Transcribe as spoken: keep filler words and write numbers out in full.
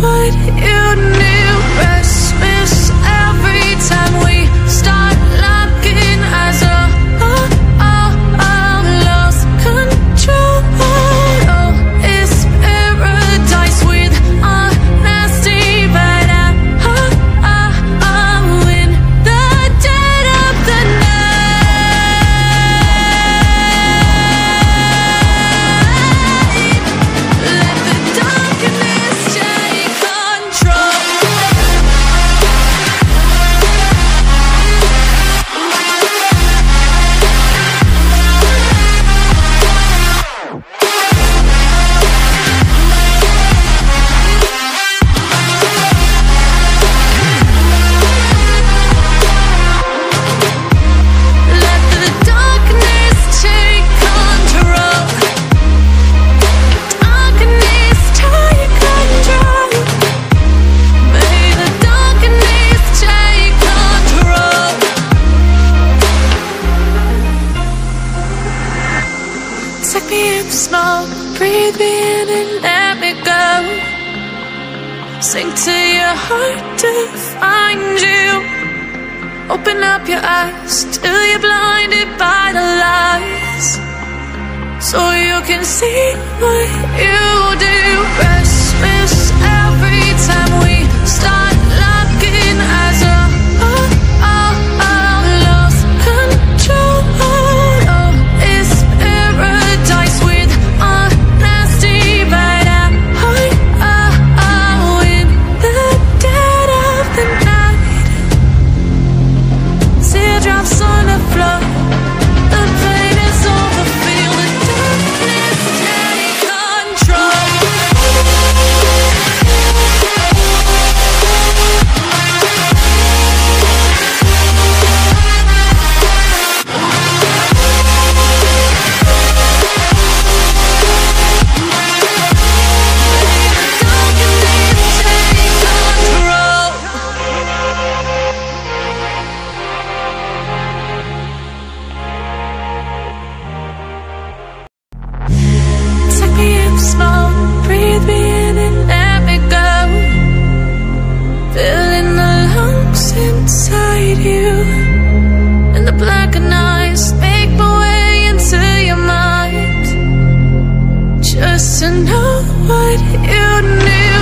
what you knew. Restless every time we start locking eyes. Oh, oh, oh, oh, lost control. Oh, it's paradise with honesty, but I, oh, oh, oh, in the dead of the night. Let the darkness take control. Let the darkness take control. Darkness take control. May the darkness take control. Take me in small, breathe me in and let me go. Sink to your heart to find you. Open up your eyes till you're blinded by the lies, so you can see what you do. Restless every time we start locking eyes. Oh, oh, oh, oh, lost control. Oh, it's paradise with honesty, but I, oh, oh, oh, in the dead of the night. Teardrops on the floor. The pain is over. Feel the darkness take control. Take me in small, breathe me in and let me go. Filling the lungs inside you, and the blackened eyes make my way into your mind, just to know what you knew.